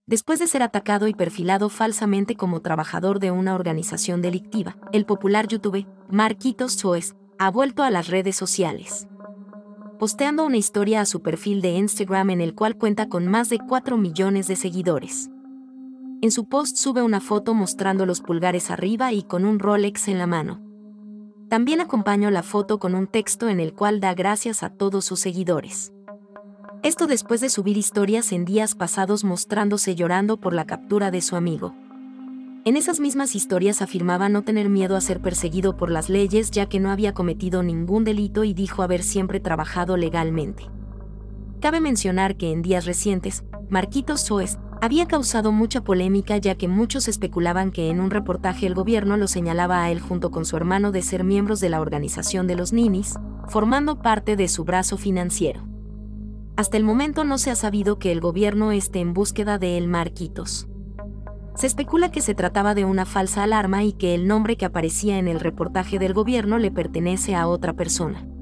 Después de ser atacado y perfilado falsamente como trabajador de una organización delictiva, el popular youtuber Marquitos Soes ha vuelto a las redes sociales, posteando una historia a su perfil de Instagram en el cual cuenta con más de 4 millones de seguidores. En su post sube una foto mostrando los pulgares arriba y con un Rolex en la mano. También acompaña la foto con un texto en el cual da gracias a todos sus seguidores. Esto después de subir historias en días pasados mostrándose llorando por la captura de su amigo. En esas mismas historias afirmaba no tener miedo a ser perseguido por las leyes ya que no había cometido ningún delito y dijo haber siempre trabajado legalmente. Cabe mencionar que en días recientes, Marquitos Soes había causado mucha polémica ya que muchos especulaban que en un reportaje el gobierno lo señalaba a él junto con su hermano de ser miembros de la organización de los ninis, formando parte de su brazo financiero. Hasta el momento no se ha sabido que el gobierno esté en búsqueda de El Marquitos. Se especula que se trataba de una falsa alarma y que el nombre que aparecía en el reportaje del gobierno le pertenece a otra persona.